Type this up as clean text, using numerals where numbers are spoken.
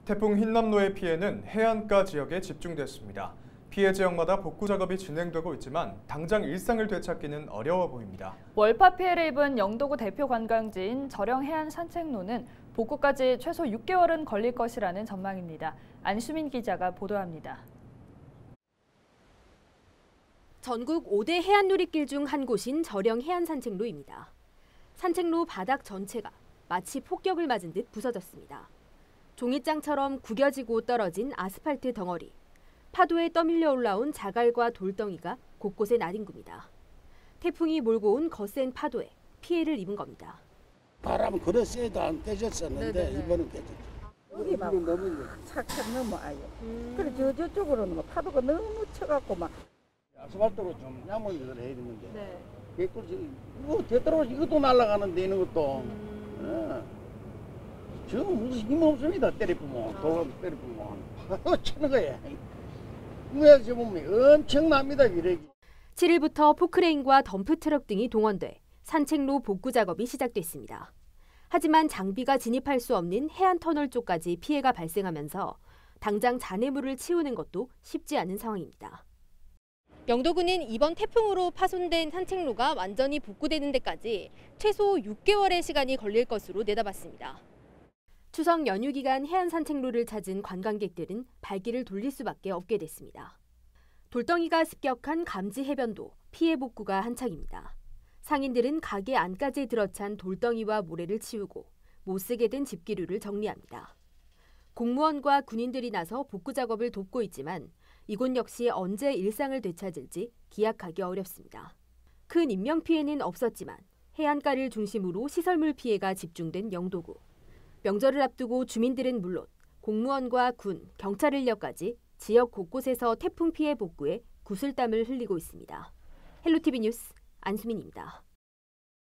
태풍 흰남노의 피해는 해안가 지역에 집중됐습니다. 피해 지역마다 복구 작업이 진행되고 있지만 당장 일상을 되찾기는 어려워 보입니다. 월파 피해를 입은 영도구 대표 관광지인 저령 해안 산책로는 복구까지 최소 6개월은 걸릴 것이라는 전망입니다. 안수민 기자가 보도합니다. 전국 5대 해안 누리길 중 한 곳인 저령 해안 산책로입니다. 산책로 바닥 전체가 마치 폭격을 맞은 듯 부서졌습니다. 종이장처럼 구겨지고 떨어진 아스팔트 덩어리, 파도에 떠밀려 올라온 자갈과 돌덩이가 곳곳에 나뒹굽니다. 태풍이 몰고 온 거센 파도에 피해를 입은 겁니다. 바람은 그래 세도 안 깨졌었는데 이번은 깨졌죠. 우리 막 착착 넘어와요. 그래 저쪽으로는 막 파도가 너무 쳐갖고 막. 아스팔트로 좀 야무지게 해야 되는데. 이거 되도록 이것도 날아가는데 이런 것도. 지금 무슨 힘 없습니다. 때리쁘면 돌아도 때리쁘면 파도 치는 거야. 위에서 보면 엄청납니다 위력이. 7일부터 포크레인과 덤프트럭 등이 동원돼 산책로 복구 작업이 시작됐습니다. 하지만 장비가 진입할 수 없는 해안 터널 쪽까지 피해가 발생하면서 당장 잔해물을 치우는 것도 쉽지 않은 상황입니다. 영도구는 이번 태풍으로 파손된 산책로가 완전히 복구되는 데까지 최소 6개월의 시간이 걸릴 것으로 내다봤습니다. 추석 연휴 기간 해안 산책로를 찾은 관광객들은 발길을 돌릴 수밖에 없게 됐습니다. 돌덩이가 습격한 감지 해변도 피해 복구가 한창입니다. 상인들은 가게 안까지 들어찬 돌덩이와 모래를 치우고 못쓰게 된 집기류를 정리합니다. 공무원과 군인들이 나서 복구 작업을 돕고 있지만 이곳 역시 언제 일상을 되찾을지 기약하기 어렵습니다. 큰 인명피해는 없었지만 해안가를 중심으로 시설물 피해가 집중된 영도구. 명절을 앞두고 주민들은 물론 공무원과 군, 경찰 인력까지 지역 곳곳에서 태풍 피해 복구에 구슬땀을 흘리고 있습니다. 헬로티비 뉴스 안수민입니다.